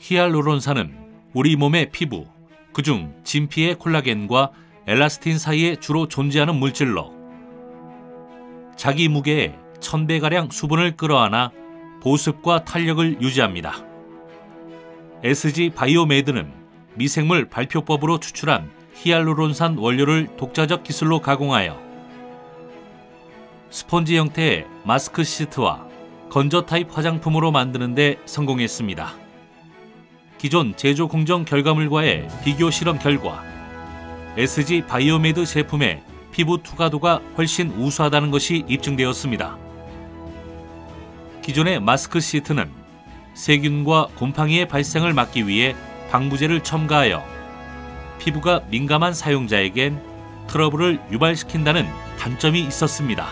히알루론산은 우리 몸의 피부, 그중 진피의 콜라겐과 엘라스틴 사이에 주로 존재하는 물질로 자기 무게의 1000배가량 수분을 끌어안아 보습과 탄력을 유지합니다. SG 바이오메드는 미생물 발효법으로 추출한 히알루론산 원료를 독자적 기술로 가공하여 스펀지 형태의 마스크 시트와 건조 타입 화장품으로 만드는 데 성공했습니다. 기존 제조 공정 결과물과의 비교 실험 결과 SG 바이오메드 제품의 피부 투과도가 훨씬 우수하다는 것이 입증되었습니다. 기존의 마스크 시트는 세균과 곰팡이의 발생을 막기 위해 방부제를 첨가하여 피부가 민감한 사용자에겐 트러블을 유발시킨다는 단점이 있었습니다.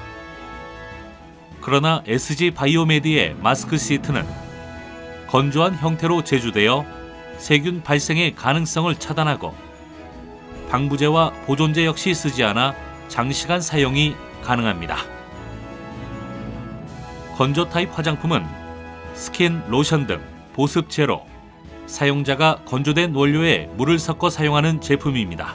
그러나 SG 바이오메드의 마스크 시트는 건조한 형태로 제조되어 세균 발생의 가능성을 차단하고 방부제와 보존제 역시 쓰지 않아 장시간 사용이 가능합니다. 건조 타입 화장품은 스킨, 로션 등 보습제로 사용자가 건조된 원료에 물을 섞어 사용하는 제품입니다.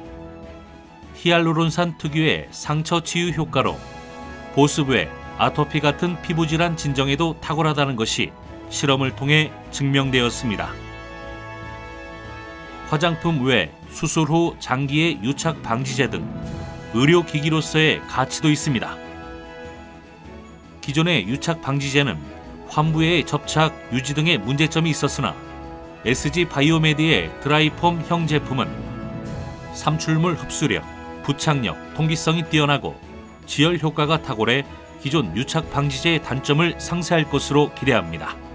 히알루론산 특유의 상처 치유 효과로 보습 외 아토피 같은 피부질환 진정에도 탁월하다는 것이 실험을 통해 증명되었습니다. 화장품 외 수술 후 장기의 유착 방지제 등 의료기기로서의 가치도 있습니다. 기존의 유착 방지제는 환부의 접착, 유지 등의 문제점이 있었으나 SG 바이오메드의 드라이폼형 제품은 삼출물 흡수력, 부착력, 통기성이 뛰어나고 지열 효과가 탁월해 기존 유착 방지제의 단점을 상쇄할 것으로 기대합니다.